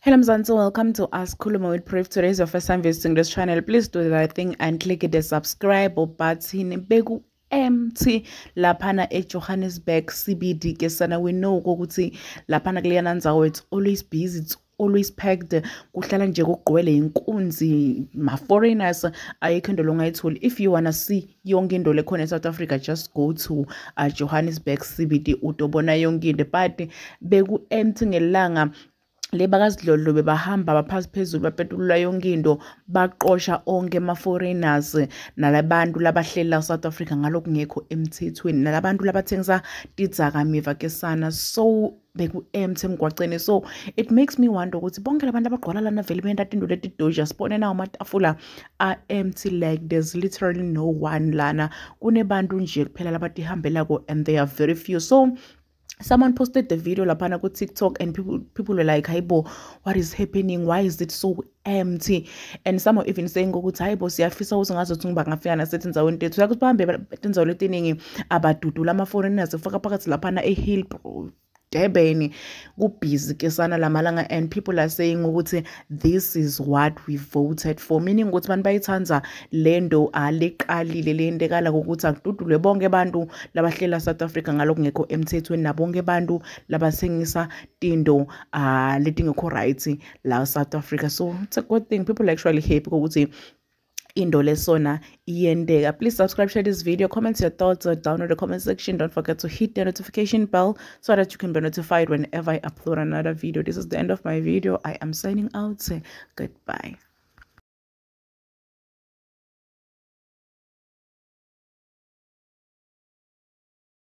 Hello Mzansi, welcome to Ask Khuluma with Proof. Today is your first time visiting this channel. Please do the right thing and click the subscribe button. Begu empty lapana e Johannesburg CBD ke sana we know ukuthi lapana kuleyana ndzawo it's always busy, it's always packed. Kuhlala nje kugqwele inkunzi ma foreigners ayikho into longayitholi. If you wanna see yonke into lekhona eSouth Africa, just go to Johannesburg CBD utobona yonke into, but beku empty ngelanga lebakazidlodlo bebahamba baphasi phezulu bapetulula yonke into baqosha onke ama-foreigners nalabantu labahleli la South Africa ngalokhu ngekho emthethweni nalabantu labathengisa tidzakamiva ke sana, so beku-empty emgwaceni. So it makes me wonder ukuthi bonke labantu abagqwala lana vele benta tinto letidoja sibone nawo amatafula empty, like there's literally no one lana, kunebantu nje kuphela labatihambelako and they are very few. So someone posted the video lapana ku TikTok and people were like, "Hey bo, what is happening? Why is it so empty?" And some are even saying ukuthi hayi bo siyafisa ukuthi ngazothi ngibangafika nasethi ndzaweni tethu yakuthi bahambe tindzawo letiningi abadudula ama-foreigners faka phakathi laphana eHill Durban kubhizi ke sana lamalanga, and people are saying ukuthi this is what we voted for, meaning ukuthi abantu bayithanza lento aleqalile lentekala ukuthi akududulwe bonke abantu labahlela South Africa ngalokho ngekho emthethweni nabonke abantu labathengisa tinto letingekho right la South Africa. So it's a good thing, people are actually happy ukuthi into lesona iyendeka. Please subscribe, share this video, comment your thoughts down in the comment section. Don't forget to hit the notification bell so that you can be notified whenever I upload another video. This is the end of my video. I am signing out. Say goodbye.